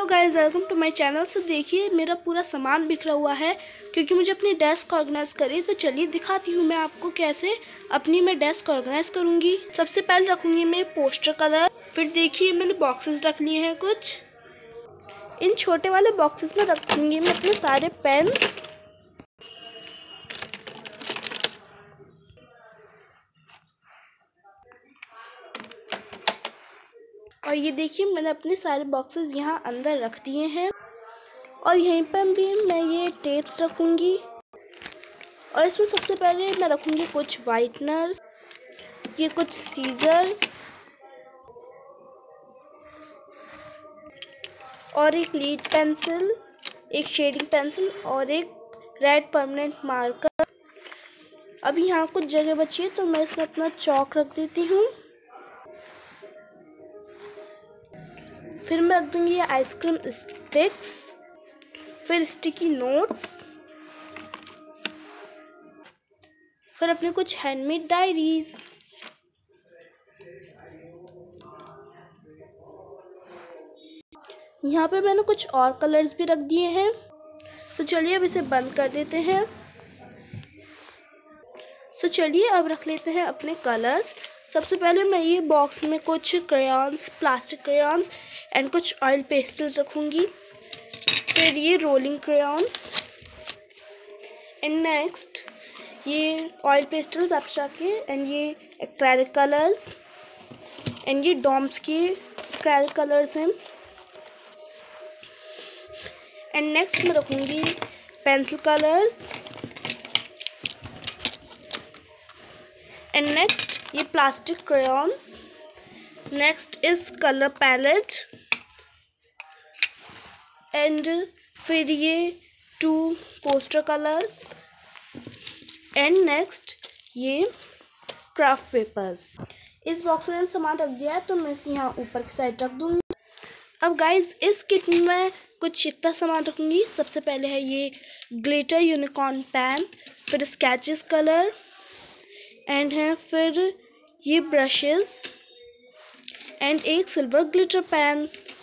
Hello guys, welcome to my channel. से देखिए मेरा पूरा सामान बिखरा हुआ है क्योंकि मुझे अपनी डेस्क ऑर्गेनाइज करी। तो चलिए दिखाती हूँ मैं आपको कैसे अपनी मैं डेस्क ऑर्गेनाइज करूँगी। सबसे पहले रखूँगी मैं पोस्टर कलर। फिर देखिए मैंने बॉक्सेस रख लिए हैं कुछ। इन छोटे वाले बॉक्सेस में रखूँगी मैं अपने सारे पेन्स। और ये देखिए मैंने अपने सारे बॉक्सेस यहाँ अंदर रख दिए हैं। और यहीं पर भी मैं ये टेप्स रखूँगी। और इसमें सबसे पहले मैं रखूँगी कुछ वाइटनर्स, ये कुछ सीजर्स और एक लीड पेंसिल, एक शेडिंग पेंसिल और एक रेड परमानेंट मार्कर। अभी यहाँ कुछ जगह बची है तो मैं इसमें अपना चॉक रख देती हूँ। फिर मैं रख दूँगी ये आइसक्रीम स्टिक्स, फिर स्टिकी नोट्स, फिर अपने कुछ हैंडमेड डायरीज। यहाँ पे मैंने कुछ और कलर्स भी रख दिए हैं। तो चलिए अब इसे बंद कर देते हैं। तो चलिए अब रख लेते हैं अपने कलर्स। सबसे पहले मैं ये बॉक्स में कुछ क्रेयॉन्स, प्लास्टिक क्रेयॉन्स एंड कुछ ऑयल पेस्टल्स रखूँगी। फिर ये रोलिंग क्रेयॉन्स एंड नेक्स्ट ये ऑयल पेस्टल्स एब्स्ट्रैक्ट के एंड ये एक्रेलिक कलर्स एंड ये डॉम्स के एक्रेलिक कलर्स हैं। एंड नेक्स्ट मैं रखूँगी पेंसिल कलर्स एंड नेक्स्ट ये प्लास्टिक क्रेयॉन्स। नेक्स्ट इस कलर पैलेट एंड फिर ये 2 पोस्टर कलर्स एंड नेक्स्ट ये क्राफ्ट पेपर्स। इस बॉक्स में सामान रख दिया है तो मैं इसे यहाँ ऊपर की साइड रख दूँगी। अब गाइज इस किट में मैं कुछ इतना सामान रखूँगी। सबसे पहले है ये ग्लिटर यूनिकॉर्न पेन, फिर स्केचेस कलर एंड है फिर ये ब्रशेस एंड एक सिल्वर ग्लिटर पेन।